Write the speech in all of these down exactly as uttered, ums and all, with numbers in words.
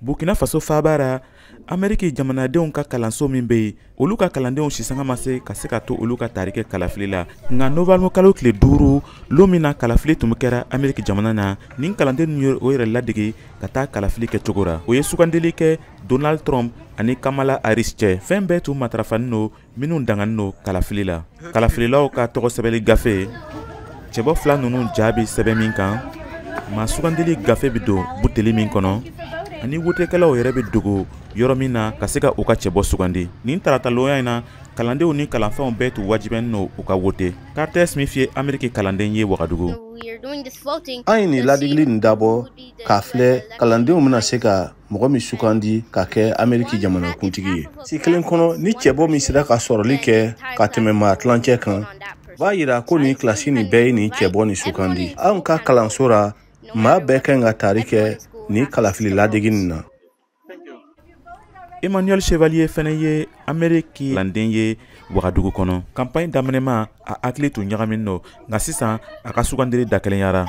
Burkina Faso fabara Ameriki jamanadenw ka kalanso min be olu ka kalandenw sisanga ma se ka se ka to olu ka tarike kalafili la nga novembre kalo tile duuru lo min na kalafili tun kɛra Ameriki jamana na nin kalanden nu o yɛrɛ ladege ka taa kalafili kɛ cogo ra o ye sugandili kɛ Donald Trump ani Kamala Harris cɛ fɛn bɛɛ tun matarafani no minnu dangani no kalafili la kalafililaw ka tɔgɔ sɛbɛnli gafe cɛbɔ fila ninnu jaabi sɛbɛn min kan ma sugandili gafe bi don buteli min kɔnɔ ani wotekɛlaw yɛrɛ bɛ dogo yɔrɔ min na ka se ka u ka cɛbɔ sugandi nin tarataloya in na kalandenw ni kalanfɛnw bɛɛ tun wajibɛn no u ka wote Carter Smith ye Ameriki kalanden ye Wagadugu an ye nin ladigili nin dabɔ k'a filɛ kalandenw bɛna se ka mɔgɔ min sugandi ka kɛ Ameriki jamanakuntigi ye si kelen kɔnɔ ni cɛbɔ min sera ka sɔrɔli kɛ ka tɛmɛ maa tilancɛ kan b'a yira ko nin kilasi nin bɛɛ ye nin cɛbɔ ni sugandi anw ka kalanso ra maa bɛɛ kan ka tari kɛ ni kalafili ladegi nin na Emmanuel Chevalier fɛnɛ ye Ameriki landen ye Wagadugu kɔnɔ campagne daminɛma a hakili tun ɲagamin no nka sisan a ka sugandili dakɛlɛnyara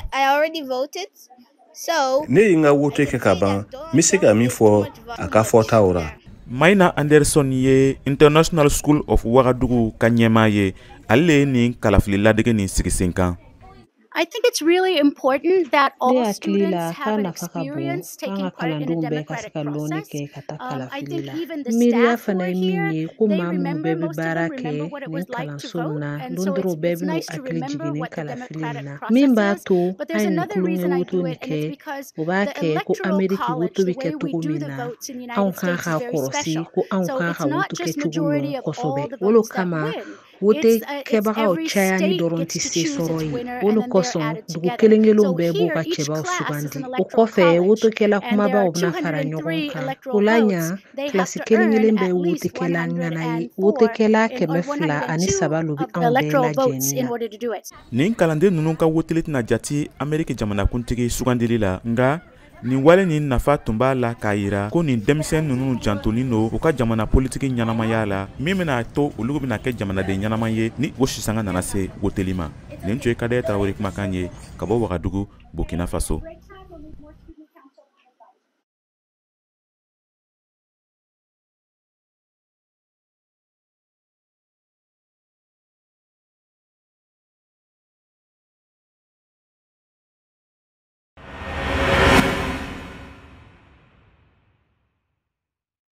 ne ye n ka wote kɛ ka ban n bɛ se ka min fɔ a ka fɔtaw ra Maina Anderson ye International School of Wagadugu ka ɲɛmaa ye ale le ye nin kalafili ladege nin sigi sen kan I think it's really important that all students have an experience taking part in a democratic process. Um, I think even the staff who are here, they remember, most of them remember what it was like to vote. And so it's, it's nice to remember what the democratic process is. But there's another reason I do it, and it's because the electoral college, the way we do the votes in the United States is very special. So it's not just majority of all the votes that win. Wote kebagaw chaya ni doronti se soroyi wolo koson dugu kelengelon bɛɛ b'u ka cɛbaw sugandi o kɔfɛ wotekɛla kumabaw bena fara ɲɔgɔn kan o la ɲa kilasi kelengelen bɛ wotekɛla ŋana ye wotekɛla kɛmɛ fila ani saba lo bi anw bɛɛ lajɛni na nin kalanden ninnu ka woteli tɛna jati Ameriki jamanakuntigi sugandili la nga nin wale nin nafa tun b'a la k'a yira ko nin denmisɛn ninnu jantonin no u ka jamana politiki ɲanamaya la min bɛna to olu bɛna kɛ jamanaden ɲanama ye ni o sisanga nana se woteli ma nin tun ye Kadɛrɛ Tarawele kumakan ye ka bɔ Wagadugu Burkina Faso